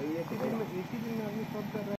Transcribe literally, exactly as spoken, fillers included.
एक ही दिन में एक ही दिन में आदमी सब कर रहा है।